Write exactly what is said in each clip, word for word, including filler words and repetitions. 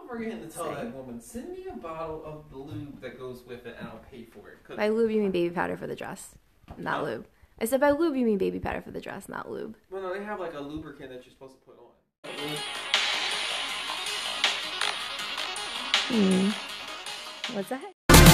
I'm forgetting to tell that woman, send me a bottle of the lube that goes with it and I'll pay for it. By lube, you mean baby powder for the dress, not no. lube. I said by lube, you mean baby powder for the dress, not lube. Well, no, they have like a lubricant that you're supposed to put on. Hmm. What's that?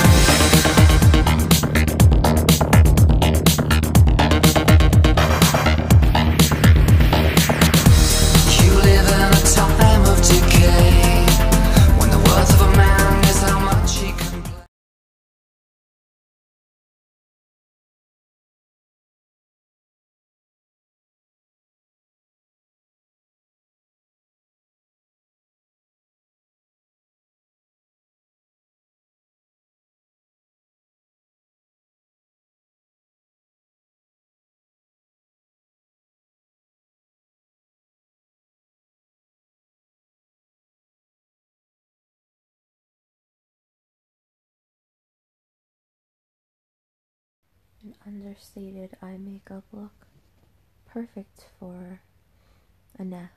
An understated eye makeup look. Perfect for a nap.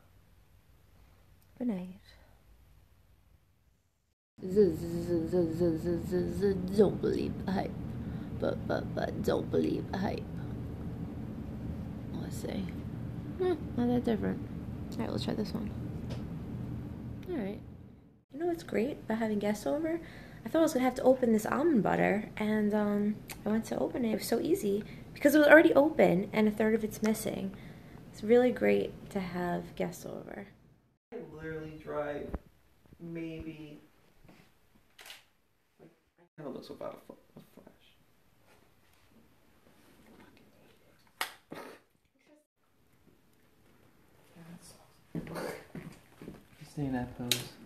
Good night. Don't believe the hype. But, but, but, don't believe the hype. Let's see. Hmm, not that different. Alright, let's try this one. Alright. You know what's great about having guests over? I thought I was going to have to open this almond butter, and um, I went to open it. It was so easy because it was already open and a third of it's missing. It's really great to have guests over. I literally drive maybe, like, I kind of looks without a, a flash. Stay in that pose.